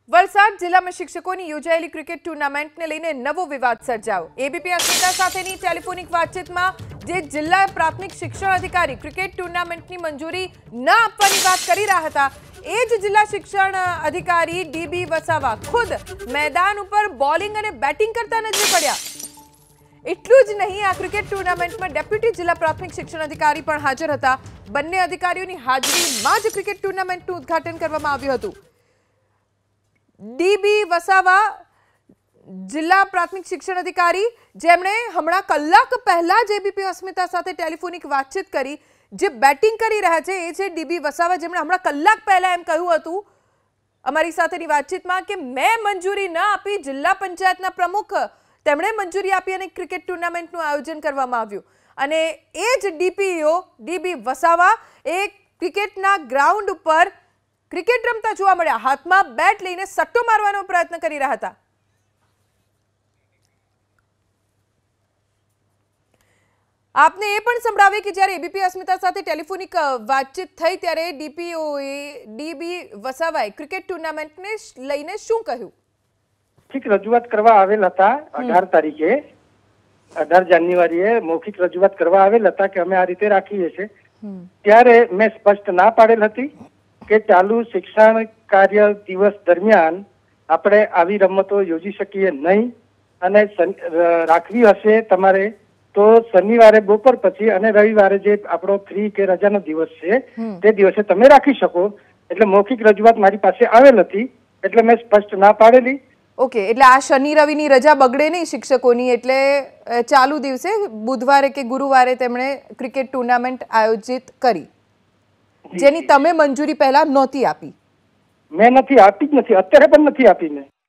વલસાડ જિલ્લામાં શિક્ષકોની યોજાયેલી ક્રિકેટ ટુર્નામેન્ટને લઈને નવો વિવાદ સર્જાયો। એબીપી અસ્મિતા સાથેની ટેલિફોનિક વાતચીતમાં જે જિલ્લા પ્રાથમિક શિક્ષણ અધિકારી ક્રિકેટ ટુર્નામેન્ટની મંજૂરી ન આપવાની વાત કરી રહ્યા હતા, એ જ જિલ્લા શિક્ષણ અધિકારી ડીબી વસાવા ખુદ મેદાન ઉપર બોલિંગ અને બેટિંગ કરતા નજરે પડ્યા। એટલું જ નહીં, આ ક્રિકેટ ટુર્નામેન્ટમાં ડેપ્યુટી જિલ્લા પ્રાથમિક શિક્ષણ અધિકારી પણ હાજર હતા। બંને અધિકારીઓની હાજરીમાં જ ક્રિકેટ ટુર્નામેન્ટનું ઉદ્ઘાટન કરવામાં આવ્યું હતું। ડીબી વસાવા જિલ્લા પ્રાથમિક શિક્ષણ અધિકારી જેમણે હમણાં કલાક પહેલા જ એબીપી અસ્મિતા સાથે ટેલિફોનિક વાતચીત કરી, જે બેટિંગ કરી રહ્યા છે એ છે ડીબી વસાવા, જેમણે હમણાં કલાક પહેલા એમ કહ્યું હતું અમારી સાથેની વાતચીતમાં કે મેં મંજૂરી ન આપી, જિલ્લા પંચાયતના પ્રમુખ તેમણે મંજૂરી આપી અને ક્રિકેટ ટુર્નામેન્ટનું આયોજન કરવામાં આવ્યું। અને એ જ ડીપીઓ ડીબી વસાવા એ ક્રિકેટના ગ્રાઉન્ડ ઉપર ક્રિકેટ રમતા જોવા મળ્યા, હાથમાં બેટ લઈને સટ્ટો મારવાનો પ્રયત્ન કરી રહ્યા હતા। આપને એ પણ સંભળાવે કે જ્યારે એબીપી અસ્મિતા સાથે ટેલિફોનિક વાતચીત થઈ ત્યારે ડીબી વસાવાએ ક્રિકેટ ટુર્નામેન્ટને લઈને શું કહ્યું? મૌખિક રજૂઆત કરવા આવેલ હતા 18 તારીખે 18 જાન્યુઆરીએ મૌખિક રજૂઆત કરવા આવેલ હતા કે અમે આ રીતે રાખીએ છીએ। ત્યારે મેં સ્પષ્ટ ના પાડેલ હતી કે ચાલુ શિક્ષણ કાર્ય દિવસ દરમિયાન આપણે આવી રમતો યોજી શકીએ નહીં, અને રાખવી હશે તમારે તો શનિવારે બપોર પછી અને રવિવારે જે આપણો ફ્રી કે રજાનો દિવસ છે તે દિવસે તમે રાખી શકો। એટલે મૌખિક રજૂઆત મારી પાસે આવેલ હતી, એટલે મેં સ્પષ્ટ ના પાડેલી। ઓકે, એટલે આ શનિ રવિની રજા બગડે નહીં શિક્ષકોની, એટલે ચાલુ દિવસે બુધવારે કે ગુરુવારે તેમણે ક્રિકેટ ટુર્નામેન્ટ આયોજિત કરી, જેની તમે મંજૂરી પહેલા નહોતી આપી। મેં નથી આપી જ નથી, અત્યારે પણ નથી આપી મેં।